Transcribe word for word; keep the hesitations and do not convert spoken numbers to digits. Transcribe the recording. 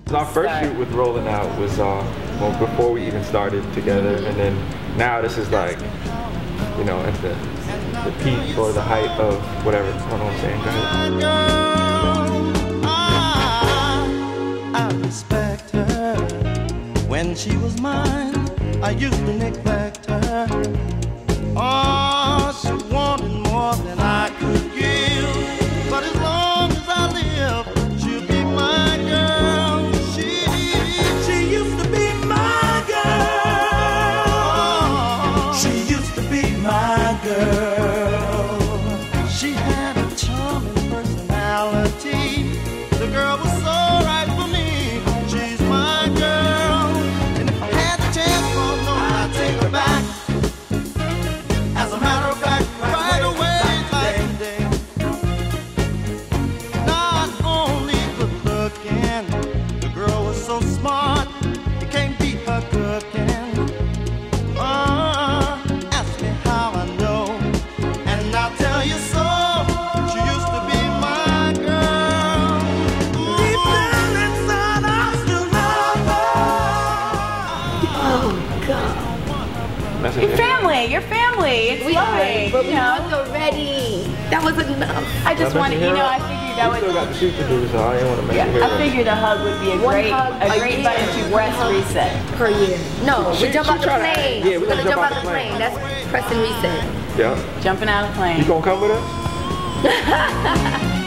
Our first shoot with Rolling Out was uh, well, before we even started together, and then now this is like, you know, at the the peak or the height of whatever. I don't know what I'm saying. Go ahead. I, I respect her. When she was mine, I used to neglect her. Oh, she wanted more than I could give, but as long as I live, she'll be my girl. She, she used to be my girl. She used to be my girl. She had a charming personality. The girl was so right for me. She's my girl. And if I had the chance, oh no, I'd take her back. As a matter of fact, right away, like today. Not only good looking, the girl was so smart, you can't beat her cooking. Uh, ask me how I know, and I'll tell you so. She used to be my girl. Deep down inside, I still love her. Oh God. Your family, your family. It's We lovely. but we you know? hugged already. That was enough. I just Now, wanted, Mister you know, Hero, I figured that we still would. got the shoot to do, so I didn't want to make Yeah, it here. I figured a hug would be a One great, hug a a great year. button to rest reset. Per year. No, She- we jump she out the tryna- plane. yeah, we We're gonna jump out the plane. That's press and reset. Yeah. Jumping out of plane. You gonna come with us?